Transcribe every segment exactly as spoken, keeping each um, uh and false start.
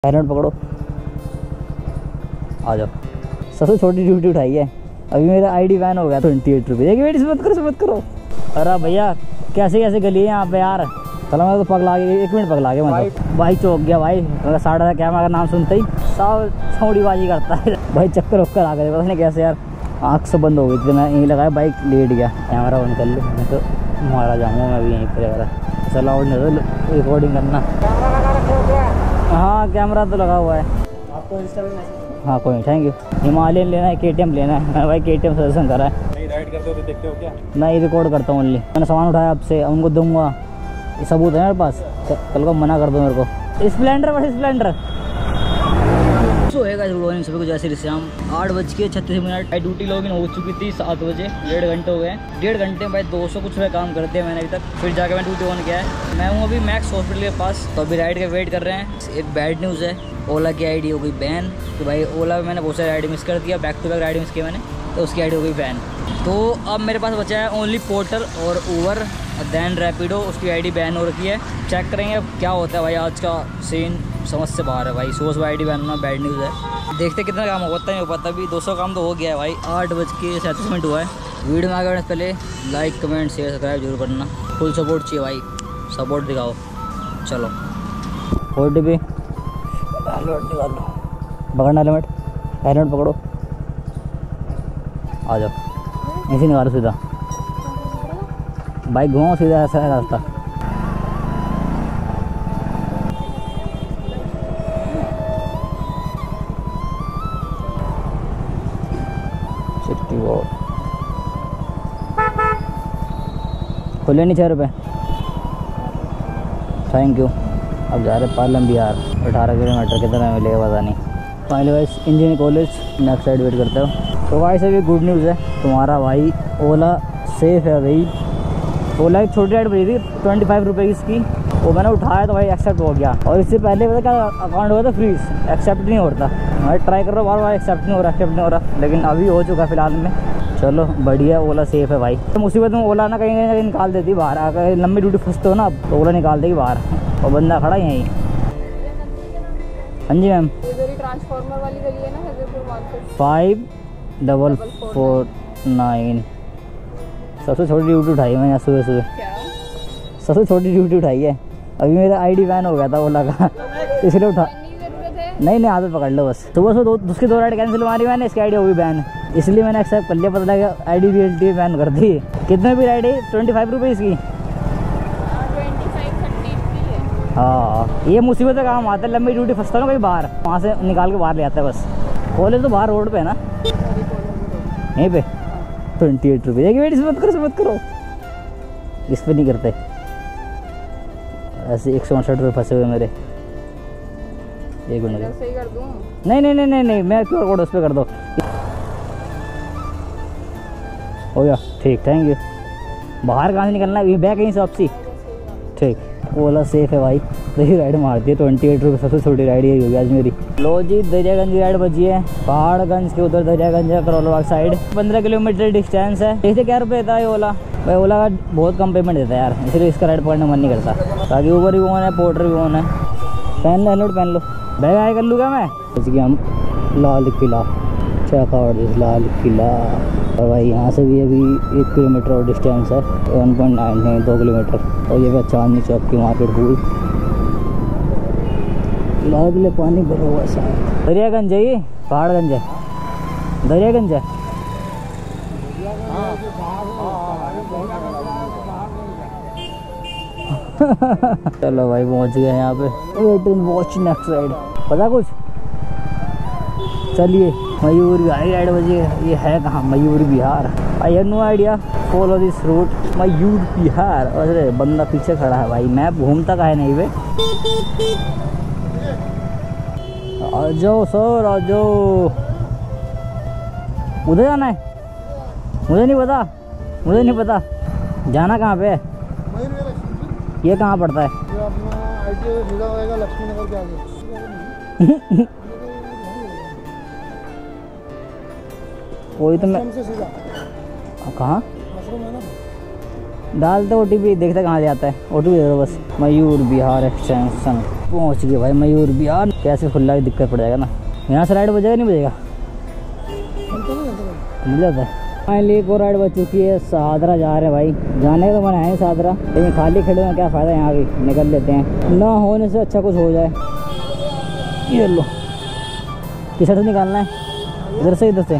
Helmet पकड़ो, आ जाओ। सबसे छोटी ड्यूटी उठाई है अभी। मेरा आईडी बैन हो गया ट्वेंटी एट रुपीज़। वेट मत करो मत करो। अरे भैया कैसे कैसे गली है यहाँ पे यार। चलो मैं तो पगला के एक मिनट पगला के मैं तो भाई चौक गया भाई। मेरा साढ़े का क्या, नाम सुनते ही सब छोड़ीबाजी करता है भाई। चक्कर वक्कर आ गए पता नहीं कैसे यार। आँख से बंद हो गई थी, मैं यहीं लगाया बाइक लेट गया। कैमरा ऑन कर लूँ मैं तो मारा जाऊँगा मैं भी यहीं पर वगैरह। चलो और नहीं रिकॉर्डिंग करना। हाँ कैमरा तो लगा हुआ है। आपको इंस्टा पे मैसेज। हाँ कोई नहीं, थैंक यू। हिमालयन लेना है, के टी एम लेना है। मैं भाई के टी एम सजेशन करा है। नहीं राइड करते हो तो देखते हो क्या? नहीं रिकॉर्ड करता हूँ ओनली। मैंने सामान उठाया आपसे, उनको दूंगा। ये सबूत है मेरे पास। कल को मना कर दो मेरे को। स्प्लेंडर बस स्प्लेंडर सो है गुड मॉर्निंग सभी को। जैसे शाम आठ बज के छत्तीस मिनट ड्यूटी लॉगिन हो चुकी थी सात बजे। डेढ़ घंटे हो गए। डेढ़ घंटे में भाई दो सौ कुछ रुपये काम करते हैं मैंने अभी तक। फिर जाकर मैं ड्यूटी ऑन किया है। मैं हूँ अभी मैक्स हॉस्पिटल के पास। तो अभी राइड का वेट कर रहे हैं। एक बैड न्यूज़ है, ओला की आईडी हो गई बैन। तो भाई ओला में मैंने बहुत सारी आईडी मिस कर दिया, back to back ID miss किया मैंने, तो उसकी आईडी हो गई बैन। तो अब मेरे पास बचा है ओनली पोर्टल और ऊबर दैन रैपिडो, उसकी आईडी बैन हो रखी है। चेक करेंगे अब क्या होता है भाई। आज का सीन समझ से बाहर है भाई। सुबह सुबह आईडी बैन होना बैड न्यूज़ है। देखते कितना काम होता है, नहीं हो पाता। अभी दो सौ काम तो हो गया है भाई। आठ बज के सैंतीस मिनट हुआ है। वीडियो में आगे बढ़ने से पहले लाइक कमेंट शेयर सब्सक्राइब जरूर करना। फुल सपोर्ट चाहिए भाई, सपोर्ट दिखाओ। चलो ओ टी पी हेलमेट निकाल लो, पकड़ना हेलमेट। हेलमेट पकड़ो, आ जाओ। ऐसे निकालो सीधा बाइक घुमाओ सीधा, ऐसा है रास्ता। खुले नहीं छः रुपये, थैंक यू। अब जा रहे पालम बिहार। अठारह किलोमीटर कितना मिलेगा पता नहीं। Finally Vaish engineering college next side wait करते हो। तो भाई से भी गुड न्यूज़ है तुम्हारा भाई। ओला सेफ़ है भाई। ओला एक छोटी राइड बनी थी ट्वेंटी फाइव रुपये की इसकी, वो मैंने उठाया तो भाई एक्सेप्ट हो गया। और इससे पहले पता क्या अकाउंट हुआ था फ्रीज, एक्सेप्ट नहीं होता। मैं ट्राई कर रहा हूँ बार बार, एक्सेप्ट नहीं हो रहा एक्सेप्ट नहीं हो रहा लेकिन अभी हो चुका फिलहाल में। चलो बढ़िया, ओला सेफ़ है भाई। तो मुसीबत में ओला ना कहीं ना कहीं निकाल देती बाहर। अगर लंबी ड्यूटी फंसते हो ना तो ओला निकाल देगी बाहर। और बंदा खड़ा यहीं। हाँ जी मैम, ट्रांसफार्मर वाली गली है ना Haiderpur market. Five double four nine. सबसे छोटी ड्यूटी उठाई है मैंने सुबह सुबह। क्या सबसे छोटी ड्यूटी उठाई है अभी। मेरा आईडी बैन हो गया था ओला का इसलिए उठा। नहीं नहीं आदत पकड़ लो बस। सुबह सुबह दो उसकी दो राइड कैंसिल मारी मैंने, इसकी आईडी हो गई बैन। इसलिए मैंने एक्सेप्ट कर लिया। पता लगा आईडी रियलिटी बैन कर दी। कितने भी राइड है? ट्वेंटी फाइव रुपीज़ की। हाँ ये मुसीबत का काम आता है। लंबी ड्यूटी फंसता है ना कहीं बाहर, वहाँ से निकाल के बाहर ले आता है बस। कॉलेज तो बाहर रोड पे है ना, यहीं पे। ट्वेंटी एट रुपीज़ एक वेट मत करो मत करो। इस पर नहीं करते ऐसे। एक सौ उनसठ रुपये फंसे हुए मेरे। एक मिनट सही कर दूँ? नहीं नहीं नहीं नहीं नहीं मैं क्यू आर कोड उस पर कर दो। हो गया ठीक, थैंक यू। बाहर कहाँ से निकलना है? बैग कहीं से वापसी। ठीक, ओला सेफ है भाई। दही राइड मारती है ट्वेंटी एट रुपये। सबसे छोटी राइड यही होगी आज मेरी। लो जी दरियागंज राइड बची है। पहाड़गंज के उधर दरियागंज है, करोलबाग साइड। पंद्रह किलोमीटर डिस्टेंस है। देखते क्या रुपये देता है ओला। भाई ओला का बहुत कम पेमेंट देता है यार, इसलिए इसका राइड पकड़ने मन नहीं करता। बाकी ऊबर भी ऑन है, पोर्टर भी ऑन है। पहन लो हेलमेट पहन लो। बैग आए कर लूँगा मैं। जैसे कि हम लाल किला चौक, लाल किला। और भाई यहाँ से भी अभी एक किलोमीटर और डिस्टेंस है। वन पॉइंट नाइन है, दो किलोमीटर। और ये भी चांदनी चौक की मार्केट हुई। लाल किले पानी भरा हुआ है। दरियागंज है ये, पहाड़गंज है, दरियागंज है। चलो भाई पहुँच गए यहाँ पे। Wait and watch next ride. पता कुछ? चलिए मयूर बिहार राइड बजी। ये है कहाँ? Mayur Vihar. I have no idea. Follow this route Mayur Vihar. अरे बंदा पीछे खड़ा है भाई। मैप घूमता का है नहीं बे। आ जाओ सर आ जाओ। उधर जाना है? मुझे नहीं पता, मुझे नहीं पता जाना कहाँ पे है। ये कहाँ पड़ता है? ये अपना आईटीआई सीधा होएगा लक्ष्मी नगर के आगे। कोई तो मैं कहाँ डालते ओ टी पी, देखते कहाँ जाता है। ओ टी पी दे दो बस। मयूर बिहार एक्सटेंशन। पहुंच गए भाई मयूर बिहार। कैसे खुला की दिक्कत पड़ जाएगा ना, यहाँ से राइड बजेगा नहीं बजेगा, मिल जाता है। फाइनली एक और राइड बच चुकी है, सादरा जा रहे हैं भाई। जाने का तो मन है नहीं सादरा, लेकिन खाली खड़े में क्या फ़ायदा, यहाँ भी निकल लेते हैं, ना होने से अच्छा कुछ हो जाए। ये लो किसर से निकालना है, इधर से इधर से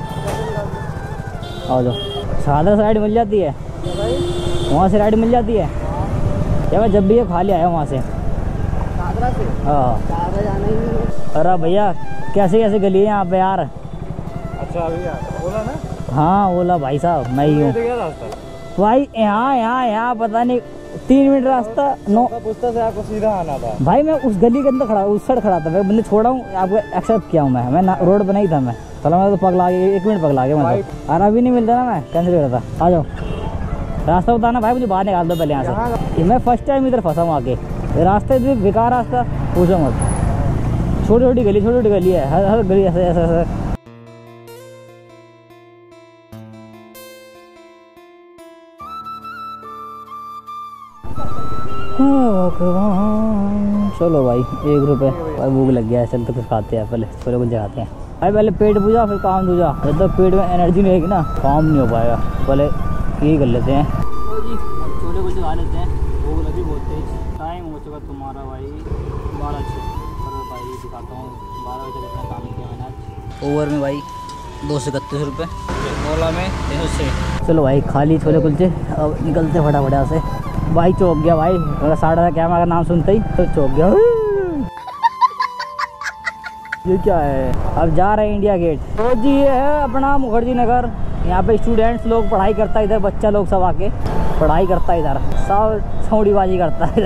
आ जाओ। सादरा से राइड मिल जाती है, वहाँ से राइड मिल जाती है क्या? मैं जब भी ये खाली आया वहाँ से हाँ। अरे भैया कैसे कैसे गली है यहाँ पे यार। अच्छा भैया बोला ना। हाँ ओला भाई साहब मैं ही हूँ भाई। यहाँ यहाँ यहाँ पता नहीं तीन मिनट रास्ता नो पुस्तक से आपको सीधा आना था भाई। मैं उस गली के अंदर खड़ा, उस साइड खड़ा था, मैं बंदे छोड़ा हूँ, आपको एक्सेप्ट किया हूँ मैं मैं रोड पर नहीं था मैं। चलो मैं तो पगला गया, एक मिनट पगला गया मैं तो। और अभी नहीं मिलता ना, मैं कैंसिल कर रहा था। आ जाओ रास्ता बताना भाई, मुझे बाहर निकाल दो पहले यहाँ से। मैं फर्स्ट टाइम इधर फंसा हूँ आके, रास्ता इतनी बेकार रास्ता पूछो मत। छोटी छोटी गली छोटी छोटी गली है, हर हर गली ऐसे ऐसे ऐसे। चलो भाई एक रुपये भाई, भूख लग गया है, चल तो कुछ खाते हैं पहले, छोले कुछ खाते हैं भाई। पहले पेट पूजा फिर काम दूजा, जब तक पेट में एनर्जी नहीं रहेगी ना काम नहीं हो पाएगा। पहले यही कर लेते हैं जी, छोले कुछ खा लेते हैं, भूख लगी बहुत तेज। टाइम हो चुका तुम्हारा भाई बारह छः। अरे भाई दिखाता हूँ बारह बजे कितना काम किया मैंने आज। ओवर में भाई दो सौ इकतीस रुपये, ओला में तीन सौ छः। चलो भाई खाली छोले कुलचे, अब निकलते फटाफट यहाँ से। भाई चौक गया भाई, अगर साढ़े कैमरा का नाम सुनते ही तो चौक गया। ये क्या है, अब जा रहे हैं इंडिया गेट। तो जी ये है अपना मुखर्जी नगर, यहाँ पे स्टूडेंट्स लोग पढ़ाई करता है, इधर बच्चा लोग सब आके पढ़ाई करता है, इधर सब छौड़ीबाजी करता है।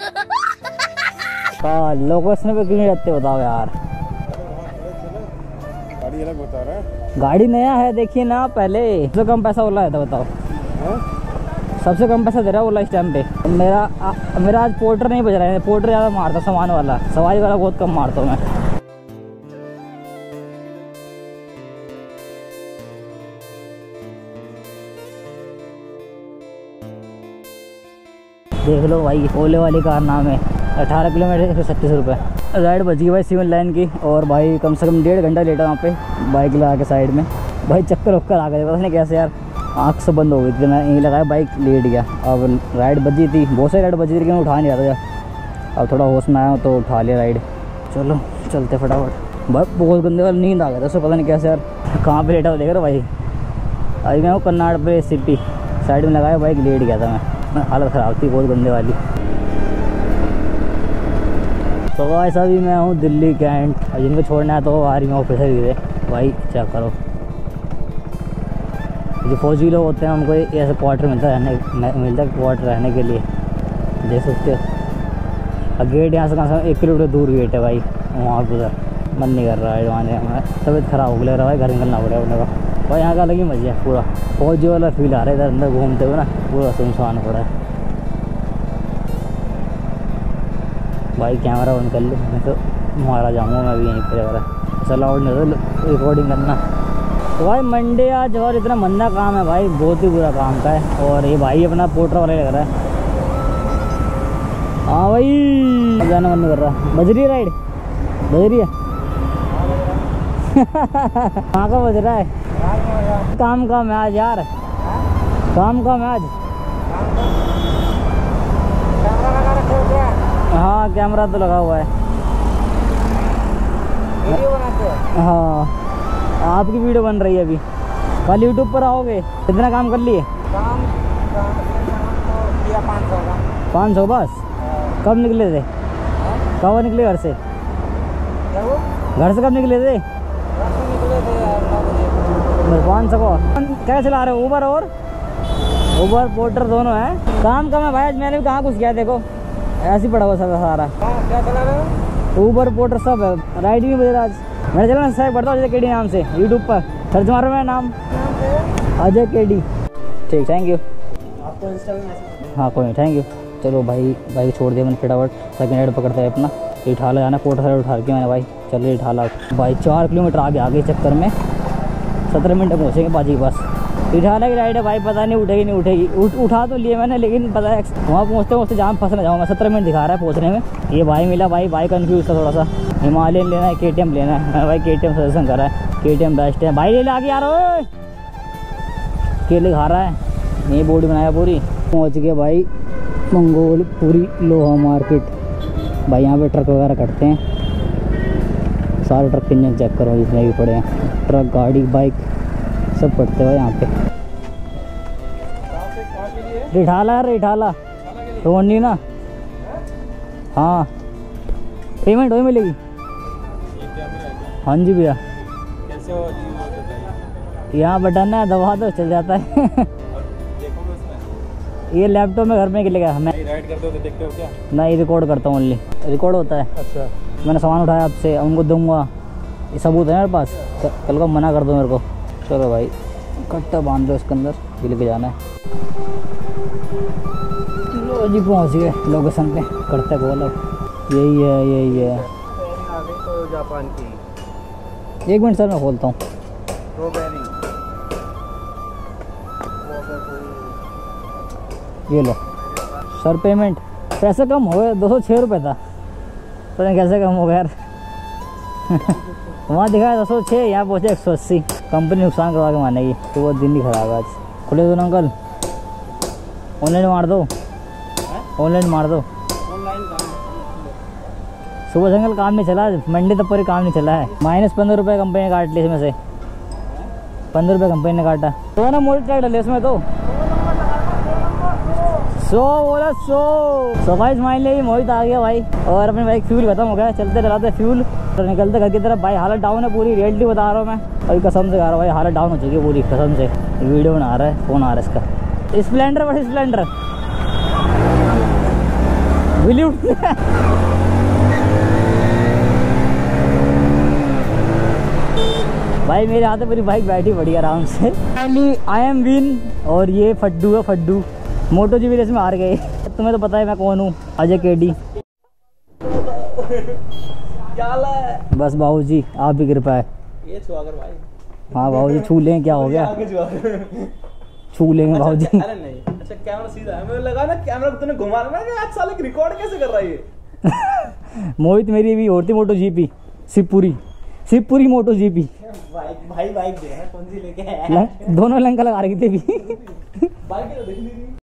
लोकेशन पे क्यों नहीं रहते बताओ यार। गाड़ी अलग बता रहा है, गाड़ी नया है देखिए ना, पहले सबसे कम पैसा ओला है था बताओ, सबसे कम पैसा दे रहा है ओला इस टाइम पे। मेरा आ, मेरा आज पोर्टर नहीं बज रहा है, पोर्टर ज़्यादा मारता सामान वाला, सवारी वाला बहुत कम मारता हूँ मैं। देख लो भाई ओले वाली कार नाम है, अठारह किलोमीटर एक सौ छत्तीस रुपये। राइड बची भाई सिविल लाइन की, और भाई कम से कम डेढ़ घंटा लेटा वहाँ पे बाइक लगा के साइड में। भाई चक्कर वक्कर आ गए, पता नहीं कैसे यार, आँख से बंद हो गई थी, मैं यहीं लगाया बाइक लेट गया। अब राइड बजी थी, बहुत सारी राइड बजी थी लेकिन उठा नहीं रहा था। अब थोड़ा होश में आया तो उठा लिया राइड। चलो चलते फटाफट। भाई बहुत गंदे वाली नींद आ गया था, उससे पता नहीं कैसे यार कहाँ पे लेटा हुआ देख रहा भाई। अभी मैं हूँ कन्नाड़ पे सिटी, साइड में लगाया बाइक लेट गया था मैं, हालत ख़राब थी बहुत गंदे वाली। तो भाई साहब मैं हूँ दिल्ली कैंट, और जिनको छोड़ना है तो आर्मी ऑफिसर ही थे भाई, चेक करो। जो फौजी लोग होते हैं उनको ऐसे क्वार्टर मिलता है रहने मिलता है क्वार्टर रहने के लिए, देख सकते हो। और गेट यहाँ से कहाँ से एक किलोमीटर दूर गेट है भाई, वहाँ पर उधर मन नहीं कर रहा है वहाँ में, तबीयत ख़राब हो गया रहा है, घर निकलना पड़ेगा उन्हें का। भाई यहाँ का अलग ही मज़ा है, पूरा फौजी वाला फील आ रहा है इधर अंदर घूमते हुए ना, पूरा सुनसान पड़ा है। भाई कैमरा ऑन कर लो, मैं तो मारा जाऊँगा मैं भी यहीं पर वगैरह, चला और नहीं रिकॉर्डिंग करना। तो भाई मंडे आज और इतना मंदा काम है भाई, बहुत ही बुरा काम का है। और ये भाई अपना पोर्टर वाला लग रहा है। हाँ भाई जाना मन नहीं कर रहा। बज रही है राइड, बज रही है। कहाँ का बज रहा है? काम का मैं आज यार, काम का मैं आज। हाँ कैमरा तो लगा हुआ है, वीडियो बनाते हैं। हाँ आपकी वीडियो बन रही है अभी, कल यूट्यूब पर आओगे। कितना काम कर लिए? काम पाँच सौ का। पाँच सौ बस? कब निकले थे? कब निकले घर से? घर से कब निकले थे? निकले थे पाँच सौ को। क्या चला रहे हो, ऊबर और ऊबर पोर्टर दोनों है? काम कम है भाई, आज मैंने भी कहाँ कुछ किया, देखो ऐसे ही पड़ा हुआ सब सारा। क्या चला रहे हो? ऊबर पोर्टर सब है, राइड भी बजे आज। मेरा चैनल सब्सक्राइब करता हूँ अजय केडी नाम से, यूट्यूब पर सर्च मारो मेरा नाम अजय केडी। ठीक थैंक यू। आपको इंस्टा में? हाँ कोई नहीं थैंक यू। चलो भाई बाइक छोड़ दिया मैंने फटाफट, सेकंड हेड पकड़ता है अपना। इठाला जाना, कोटा साइड उठा के मैंने भाई, चलो इठाला भाई चार किलोमीटर आगे आगे चक्कर में सत्रह मिनट में पहुँचेंगे बाजी के पास। रिठाला की राइड है भाई, पता नहीं उठेगी नहीं उठेगी। उठ उठा तो लिए मैंने, लेकिन पता है वहाँ पहुँचते पहुँचते जहाँ फंस ना जाऊँ मैं। सत्रह मिनट दिखा रहा है पहुँचने में। ये भाई मिला भाई, भाई कन्फ्यूज था थोड़ा सा। हिमालयन लेना है, के टी एम लेना है। मैं भाई के टी एम सजेशन कर रहा है, के टी एम बेस्ट है भाई। ले ले आगे यार, ओए केले खा रहा है। ये बोर्ड बनाया पूरी। पहुँच गया भाई मंगोलपुरी लोहा मार्केट। भाई यहाँ पे ट्रक वगैरह कटते हैं, सारे ट्रक के इंजन चेक करो जितने भी पड़े हैं। ट्रक, गाड़ी, बाइक सब पड़ते हुए यहाँ पे। रिठाला है, रिठाला रोनी ना। हाँ पेमेंट वही मिलेगी। हाँ जी भैया, यहाँ बटन है, दबा दो चल जाता है। ये लैपटॉप में घर में गिलेगा। मैं राइड करते हो तो देखते हो क्या? नहीं, रिकॉर्ड करता हूँ, ओनली रिकॉर्ड होता है। अच्छा, मैंने सामान उठाया आपसे, उनको दूंगा। ये सबूत है मेरे पास, कल को मना कर दो मेरे को। चलो भाई कट्टा बांध लो इसके अंदर, ये लेके जाना है। लो जी पहुँच गए लोकेशन पे, करते बोलो। यही है, यही है। तो जापान की एक मिनट सर मैं खोलता हूँ। ये लो सर पेमेंट। पैसे कम हो गए, दो सौ छः रुपये था। पता नहीं कैसे कम हो गया यार। वहाँ दिखाया दो सौ छः, यहाँ पहुँचे एक सौ अस्सी। कंपनी नुकसान करवा के मानेगी, तो वो दिन ही खराब है आज। खुले दो ना अंकल, ऑनलाइन मार दो, ऑनलाइन मार दो। सुबह से अंकल काम नहीं चला, मंडे तक पूरी काम नहीं चला है। माइनस पंद्रह रुपये कंपनी ने काट ली इसमें से, पंद्रह रुपये कंपनी ने काटा। तो ना मोटी ट्रैक डले इसमें तो सो बोला सो सो भाई स्माइल ले मोहित आ गया भाई। और अपने बाइक फ्यूल खत्म हो गया, चलते चलाते फ्यूल तो निकलते घर की तरफ। भाई हालत डाउन है पूरी, रियलिटी बता रहा हूँ मैं अभी, कसम से कह रहा हूँ भाई हालत डाउन हो चुकी है पूरी कसम से। वीडियो बना रहा है, फोन आ रहा है इसका। स्प्लेंडर बट स्प्लेंडर विल्यू भाई मेरे हाथ में पूरी बाइक बैठी बढ़िया आराम से। आई एम विन, और ये फड्डू है फड्डू। मोटो जी भी रेस में हार गए। तुम्हें तो पता है मैं कौन हूँ, अजय केडी। बस बाबू जी आप भी कृपा है। ये भाई। हाँ बाबू जी छू लें, क्या हो गया? छू लेंगे बाबू जी। अरे नहीं, अच्छा कैमरा सीधा है, मुझे लगा ना कैमरा तूने घुमा रहा है। आज साले रिकॉर्ड कैसे कर रहा है ये? मोहित मेरी भी होती Moto GP, Shivpuri Shivpuri Moto GP. भाई भाई बाइक दे, कौन सी लेके आया? दोनों लंका लगा रही थी भी। बाइक तो देख ली।